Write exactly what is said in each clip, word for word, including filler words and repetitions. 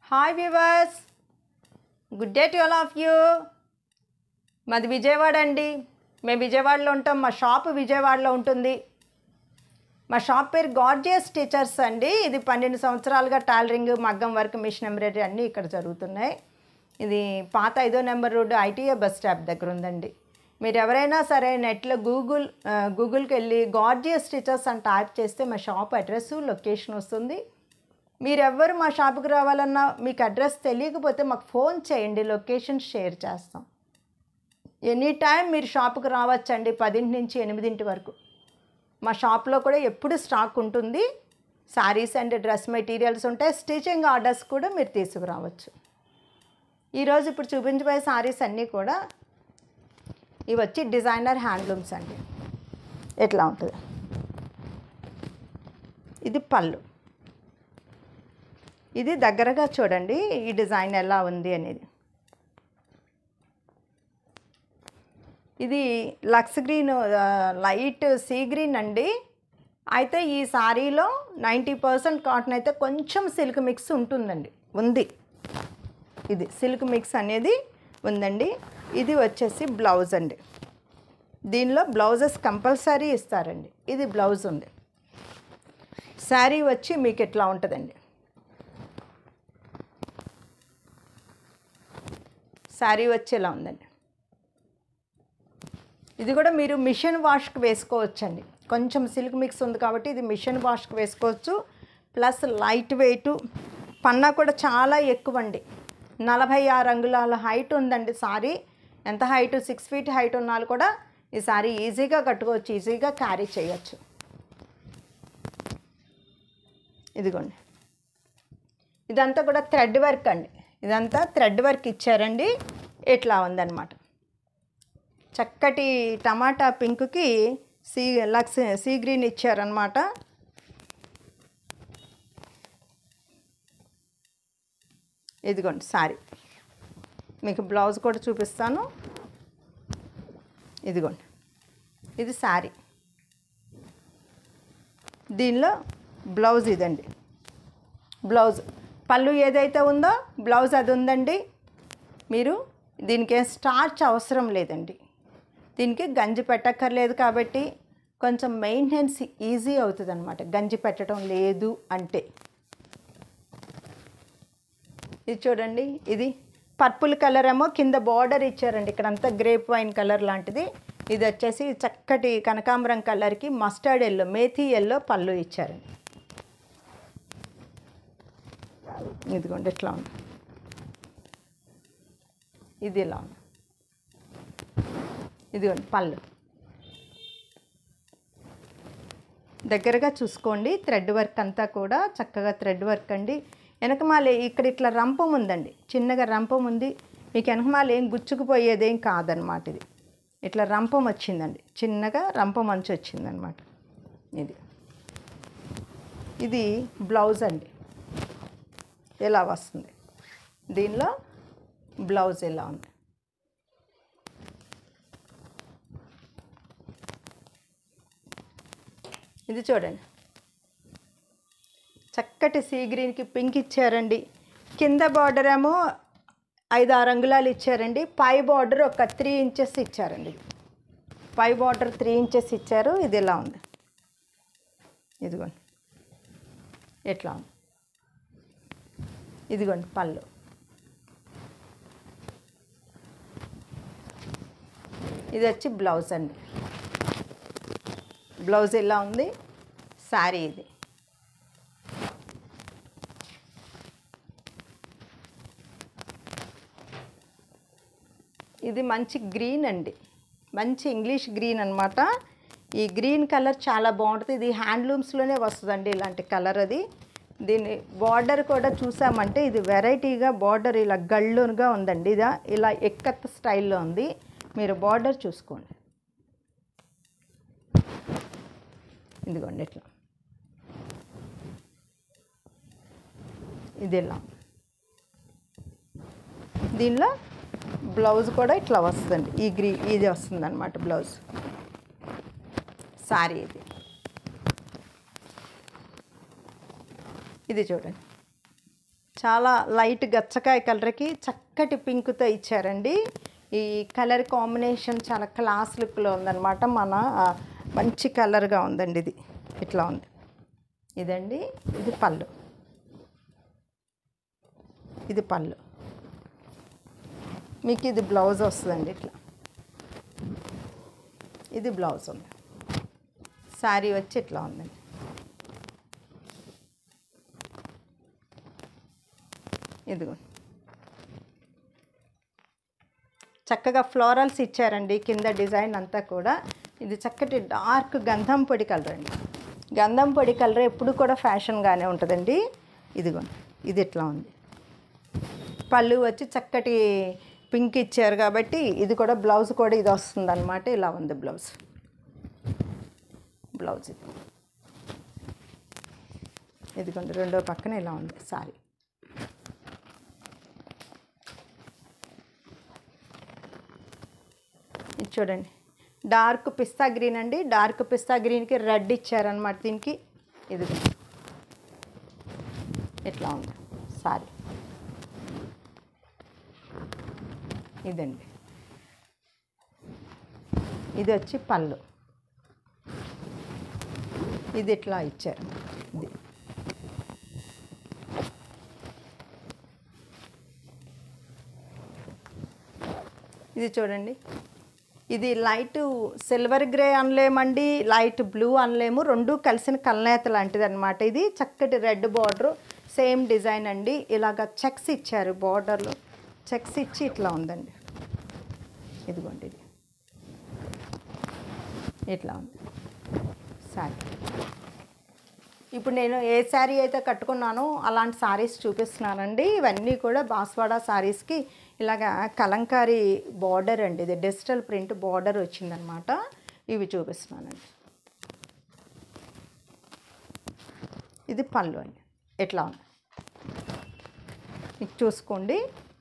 Hi viewers, good day to all of you. మాది విజయవాడ అండి. మేము విజయవాడలో ఉంటాం. మా షాప్ విజయవాడలో ఉంటుంది. మా షాప్ పేరు గార్జియస్ టీచర్స్ అండి. ఇది పన్నెండు సంవత్సరాలుగా టైలరింగ్, మగ్గం వర్క్, మిషన్ ఎంబ్రాయిడరీ అన్నీ ఇక్కడ జరుగుతున్నాయి. ఇది పాత ఐదో number road ITA bus stop దగ్గర ఉందండి. మీరు ఎవరైనా సరే నెట్లో గూగుల్ గూగుల్కి వెళ్ళి గార్జియస్ టీచర్స్ అని టైప్ చేస్తే మా షాప్ అడ్రస్, లొకేషన్ వస్తుంది. మీరెవ్వరు మా షాప్కి రావాలన్నా మీకు అడ్రస్ తెలియకపోతే మాకు ఫోన్ చేయండి, లొకేషన్ షేర్ చేస్తాం. ఎనీ టైం మీరు షాప్కి రావచ్చండి, పదింటి నుంచి ఎనిమిదింటి వరకు. మా షాప్లో కూడా ఎప్పుడు స్టాక్ ఉంటుంది. శారీస్ అండ్ డ్రెస్ మెటీరియల్స్ ఉంటాయి. స్టిచింగ్ ఆర్డర్స్ కూడా మీరు తీసుకురావచ్చు. ఈరోజు ఇప్పుడు చూపించబోయే శారీస్ అన్నీ కూడా ఇవి వచ్చి డిజైనర్ హ్యాండ్లూమ్స్ అండి. ఎట్లా ఉంటుంది, ఇది పళ్ళు. ఇది దగ్గరగా చూడండి ఈ డిజైన్ ఎలా ఉంది అనేది. ఇది lux green, light sea green అండి. అయితే ఈ శారీలో నైంటీ పర్సెంట్ కాటన్ అయితే కొంచెం సిల్క్ మిక్స్ ఉంటుందండి, ఉంది. ఇది సిల్క్ మిక్స్ అనేది ఉందండి. ఇది వచ్చేసి బ్లౌజ్ అండి. దీనిలో బ్లౌజెస్ కంపల్సరీ ఇస్తారండి. ఇది బ్లౌజ్ ఉంది. శారీ వచ్చి మీకు ఎట్లా ఉంటుందండి, శారీ వచ్చేలా ఉందండి. ఇది కూడా మీరు మిషన్ వాష్కి వేసుకోవచ్చండి. కొంచెం సిల్క్ మిక్స్ ఉంది కాబట్టి ఇది మిషన్ వాష్కి వేసుకోవచ్చు. ప్లస్ లైట్ వెయిట్, పన్నా కూడా చాలా ఎక్కువ అండి. నలభై ఆరు అంగుళాల హైట్ ఉందండి సారీ. ఎంత హైట్, సిక్స్ ఫీట్ హైట్ ఉన్నాళ్ళు కూడా ఈ సారీ ఈజీగా కట్టుకోవచ్చు, ఈజీగా క్యారీ చేయొచ్చు. ఇదిగోండి, ఇదంతా కూడా థ్రెడ్ వర్క్ అండి. ఇదంతా థ్రెడ్ వర్క్ ఇచ్చారండి. ఇట్లా ఉందన్నమాట. చక్కటి టమాటా పింక్కి సీ లక్స్ సీ గ్రీన్ ఇచ్చారనమాట. ఇదిగోండి సారీ. మీకు బ్లౌజ్ కూడా చూపిస్తాను. ఇదిగోండి, ఇది శారీ. దీనిలో బ్లౌజ్ ఇదండి. బ్లౌజ్ పళ్ళు ఏదైతే ఉందో బ్లౌజ్ అది ఉందండి. మీరు దీనికి స్టార్చ్ అవసరం లేదండి. దీనికి గంజి పెట్టక్కర్లేదు కాబట్టి కొంచెం మెయింటెనెన్స్ ఈజీ అవుతుంది అనమాట, గంజి పెట్టడం లేదు అంటే. ఇది చూడండి, ఇది పర్పుల్ కలర్ ఏమో కింద బార్డర్ ఇచ్చారండి. ఇక్కడంతా గ్రేప్ వైన్ కలర్ లాంటిది. ఇది వచ్చేసి చక్కటి కనకాంబరం కలర్కి మస్టర్డ్ ఎల్లో, మేథీ ఎల్లో పళ్ళు ఇచ్చారండి. ఇదిగోండి ఎట్లా ఉంది, ఇది ఇలా ఉంది. ఇదిగోండి పళ్ళు. దగ్గరగా చూసుకోండి. థ్రెడ్ వర్క్ అంతా కూడా చక్కగా థ్రెడ్ వర్క్ అండి. వెనకమాల ఇక్కడ ఇట్లా రంపం ఉందండి, చిన్నగా రంపం ఉంది. మీకు వెనకమాల ఏం గుచ్చుకుపోయేదేం కాదనమాట. ఇది ఇట్లా రంపం వచ్చిందండి, చిన్నగా రంపం అంచు వచ్చిందనమాట. ఇది ఇది బ్లౌజ్ అండి. ఎలా వస్తుంది, దీనిలో బ్లౌజ్ ఎలా ఉంది. ఇది చూడండి, చక్కటి సీ గ్రీన్కి పింక్ ఇచ్చారండి. కింద బార్డర్ ఏమో ఐదు ఆరు అంగుళాలు ఇచ్చారండి. పై బార్డర్ ఒక త్రీ ఇంచెస్ ఇచ్చారండి. పై బార్డర్ త్రీ ఇంచెస్ ఇచ్చారు. ఇది ఎలా ఉంది, ఇదిగోండి ఎట్లా ఉంది. ఇదిగోండి పళ్ళు. ఇది వచ్చి బ్లౌజ్ అండి. బ్లౌజ్ ఎలా ఉంది, శారీ ఇది. ఇది మంచి గ్రీన్ అండి, మంచి ఇంగ్లీష్ గ్రీన్ అనమాట. ఈ గ్రీన్ కలర్ చాలా బాగుంటుంది. ఇది హ్యాండ్లూమ్స్లోనే వస్తుందండి ఇలాంటి కలర్. అది దీని బార్డర్ కూడా చూసామంటే ఇది వెరైటీగా బార్డర్ ఇలా గళ్ళుగా ఉందండి. ఇదా ఇలా ఎక్కత్ స్టైల్లో ఉంది. మీరు బార్డర్ చూసుకోండి. ఇదిగోండి ఇట్లా, ఇది ఇలా. దీనిలో బ్లౌజ్ కూడా ఇట్లా వస్తుంది. ఈ గ్రీ ఇది వస్తుంది అనమాట బ్లౌజ్. సారీ ఇది. ఇది చూడండి, చాలా లైట్ గచ్చకాయ కలర్కి చక్కటి పింక్తో ఇచ్చారండి. ఈ కలర్ కాంబినేషన్ చాలా క్లాస్ లుక్లో ఉందన్నమాట. మన మంచి కలర్గా ఉందండి. ఇది ఇట్లా ఉంది. ఇదండి, ఇది పళ్ళు. ఇది పళ్ళు. మీకు ఇది బ్లౌజ్ వస్తుందండి. ఇట్లా ఇది బ్లౌజ్ ఉంది. శారీ వచ్చి ఇట్లా ఉందండి. ఇదిగో చక్కగా ఫ్లోరల్స్ ఇచ్చారండి కింద డిజైన్ అంతా కూడా. ఇది చక్కటి డార్క్ గంధం పొడి కలర్ అండి. గంధం పొడి కలర్ ఎప్పుడు కూడా ఫ్యాషన్గానే ఉంటుందండి. ఇదిగోండి, ఇది ఇట్లా ఉంది. పళ్ళు వచ్చి చక్కటి పింక్ ఇచ్చారు కాబట్టి ఇది కూడా బ్లౌజ్ కూడా ఇది వస్తుంది అనమాట. ఇలా ఉంది బ్లౌజ్. బ్లౌజ్ ఇది ఇదిగోండి, రెండో పక్కన ఇలా ఉంది సారీ. ఇది చూడండి, డార్క్ పిస్తా గ్రీన్ అండి. డార్క్ పిస్తా గ్రీన్కి రెడ్ ఇచ్చారనమాట దీనికి. ఇది ఇట్లా ఉంది సారీ. ఇదండి, ఇది వచ్చి పళ్ళు. ఇది ఇట్లా ఇచ్చారు. ఇది ఇది చూడండి, ఇది లైట్ సిల్వర్ గ్రే అనలేమండి, లైట్ బ్లూ అనలేము. రెండు కలిసిన కల్నేత లాంటిది అనమాట. ఇది చక్కటి రెడ్ బార్డరు, సేమ్ డిజైన్ అండి. ఇలాగ చెక్స్ ఇచ్చారు బార్డర్లో. చెక్స్ ఇచ్చి ఇట్లా ఉందండి. ఇదిగోండి, ఇది ఇట్లా ఉంది శారీ. ఇప్పుడు నేను ఏ శారీ అయితే కట్టుకున్నానో అలాంటి శారీస్ చూపిస్తున్నానండి. ఇవన్నీ కూడా బాస్వాడా శారీస్కి ఇలాగ కలంకారీ బార్డర్ అండి. ఇది డిజిటల్ ప్రింట్ బార్డర్ వచ్చిందనమాట. ఇవి చూపిస్తున్నానండి. ఇది పళ్ళు అండి. ఎట్లా ఉంది మీకు చూసుకోండి.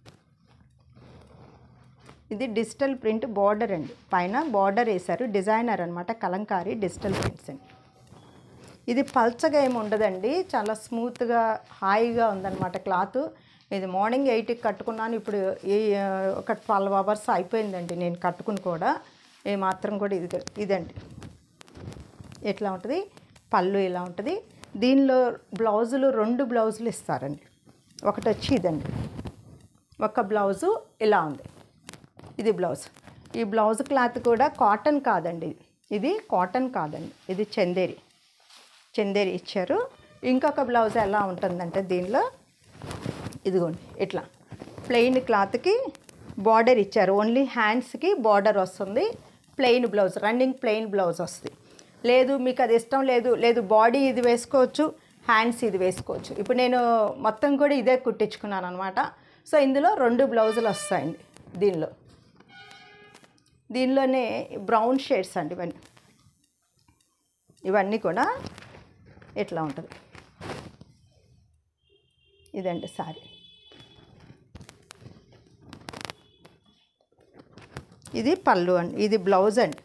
ఇది డిజిటల్ ప్రింట్ బార్డర్ అండి. పైన బార్డర్ వేశారు. డిజైనర్ అనమాట. కలంకారీ డిజిటల్ ప్రింట్స్ అండి. ఇది పల్చగా ఏమి ఉండదండి. చాలా స్మూత్గా హాయిగా ఉందన్నమాట క్లాత్. ఇది మార్నింగ్ ఎయిట్కి కట్టుకున్నాను. ఇప్పుడు ఈ ఒక ట్వెల్వ్ అవర్స్ అయిపోయిందండి నేను కట్టుకుని కూడా. ఏ మాత్రం కూడా ఇది ఇదండి ఎట్లా ఉంటుంది. పళ్ళు ఇలా ఉంటుంది. దీనిలో బ్లౌజులు రెండు బ్లౌజులు ఇస్తారండి. ఒకటి వచ్చి ఇదండి, ఒక బ్లౌజు ఇలా ఉంది. ఇది బ్లౌజ్. ఈ బ్లౌజ్ క్లాత్ కూడా కాటన్ కాదండి. ఇది కాటన్ కాదండి, ఇది చందేరి. చందేరి ఇచ్చారు. ఇంకొక బ్లౌజ్ ఎలా ఉంటుందంటే దీనిలో ఇదిగోండి ఇట్లా ప్లెయిన్ క్లాత్కి బార్డర్ ఇచ్చారు. ఓన్లీ హ్యాండ్స్కి బార్డర్ వస్తుంది. Plain blouse, running plain blouse వస్తుంది. లేదు మీకు అది ఇష్టం లేదు, లేదు బాడీ ఇది వేసుకోవచ్చు, హ్యాండ్స్ ఇది వేసుకోవచ్చు. ఇప్పుడు నేను మొత్తం కూడా ఇదే కుట్టించుకున్నాను అనమాట. సో ఇందులో రెండు బ్లౌజులు వస్తాయండి. దీనిలో దీనిలోనే బ్రౌన్ షేడ్స్ అండి ఇవన్నీ. ఇవన్నీ కూడా ఎట్లా ఉంటుంది. ఇదండి సారీ. ఇది పళ్ళు అండి. ఇది బ్లౌజ్ అండి.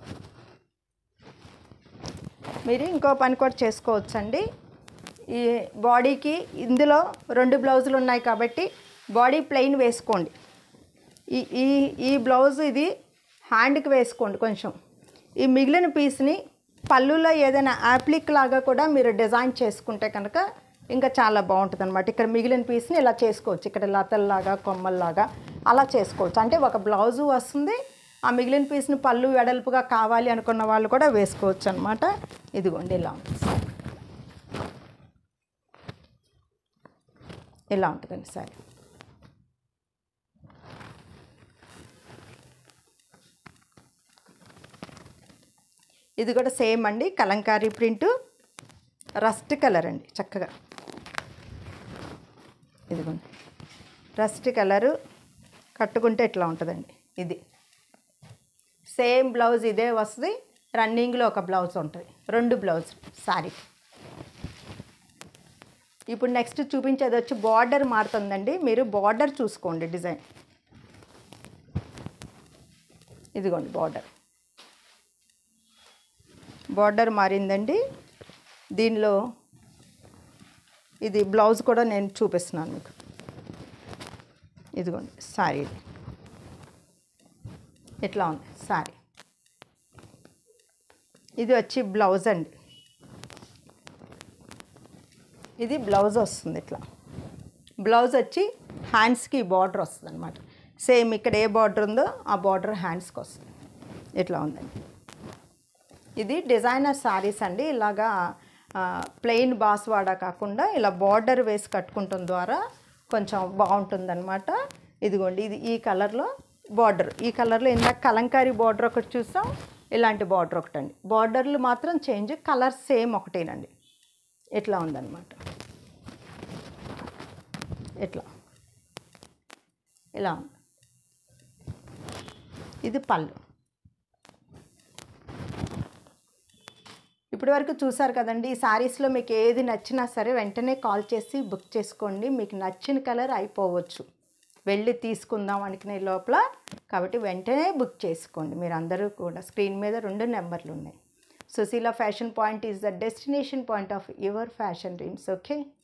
మీరు ఇంకో పని కూడా చేసుకోవచ్చండి. ఈ బాడీకి ఇందులో రెండు బ్లౌజులు ఉన్నాయి కాబట్టి బాడీ ప్లెయిన్ వేసుకోండి. ఈ ఈ ఈ బ్లౌజ్ ఇది హ్యాండ్కి వేసుకోండి కొంచెం. ఈ మిగిలిన పీస్ని పళ్ళులో ఏదైనా యాప్లిక్ లాగా కూడా మీరు డిజైన్ చేసుకుంటే కనుక ఇంకా చాలా బాగుంటుంది అనమాట. ఇక్కడ మిగిలిన పీస్ని ఇలా చేసుకోవచ్చు. ఇక్కడ లతల్లాగా కొమ్మల్లాగా అలా చేసుకోవచ్చు. అంటే ఒక బ్లౌజు వస్తుంది, ఆ మిగిలిన పీస్ని పళ్ళు వెడల్పుగా కావాలి అనుకున్న వాళ్ళు కూడా వేసుకోవచ్చు అనమాట. ఇదిగోండి ఇలా ఉంటుంది. ఇలా ఉంటుందండి సారీ. ఇది కూడా సేమ్ అండి, కలంకారీ ప్రింటు, రస్ట్ కలర్ అండి. చక్కగా ఇదిగోండి రస్ట్ కలరు కట్టుకుంటే ఇట్లా ఉంటుందండి. ఇది సేమ్ బ్లౌజ్ ఇదే వస్తుంది. రన్నింగ్లో ఒక బ్లౌజ్ ఉంటుంది, రెండు బ్లౌజ్ సారీ. ఇప్పుడు నెక్స్ట్ చూపించేది వచ్చి బార్డర్ మారుతుందండి. మీరు బార్డర్ చూసుకోండి. డిజైన్ ఇదిగోండి బార్డర్ బార్డర్ మారిందండి. దీనిలో ఇది బ్లౌజ్ కూడా నేను చూపిస్తున్నాను మీకు. ఇదిగోండి శారీ, ఇది ఇట్లా ఉంది శారీ. ఇది వచ్చి బ్లౌజ్ అండి. ఇది బ్లౌజ్ వస్తుంది ఇట్లా. బ్లౌజ్ వచ్చి హ్యాండ్స్కి బార్డర్ వస్తుంది అనమాట. సేమ్ ఇక్కడ ఏ బార్డర్ ఉందో ఆ బార్డర్ హ్యాండ్స్కి వస్తుంది. ఇట్లా ఉందండి. ఇది డిజైనర్ శారీస్ అండి. ఇలాగా ప్లెయిన్ బాస్వాడా కాకుండా ఇలా బార్డర్ వేసి కట్టుకుంటాం ద్వారా కొంచెం బాగుంటుందన్నమాట. ఇదిగోండి ఇది ఈ కలర్లో బార్డర్, ఈ కలర్లో ఇందాక కలంకారీ బార్డర్ ఒకటి చూసాం, ఇలాంటి బార్డర్ ఒకటండి. బార్డర్లు మాత్రం చేంజ్, కలర్ సేమ్ ఒకటేనండి. ఇట్లా ఉందన్నమాట. ఇట్లా ఇలా ఉంది. ఇది పళ్ళు. ఇప్పటి వరకు చూసారు కదండి. ఈ శారీస్లో మీకు ఏది నచ్చినా సరే వెంటనే కాల్ చేసి బుక్ చేసుకోండి. మీకు నచ్చిన కలర్ అయిపోవచ్చు వెళ్ళి తీసుకుందాం అనుకునే లోపల. కాబట్టి వెంటనే బుక్ చేసుకోండి మీరు అందరూ కూడా. స్క్రీన్ మీద రెండు నెంబర్లు ఉన్నాయి. Sushila fashion point is the destination point of your fashion dreams. Okay.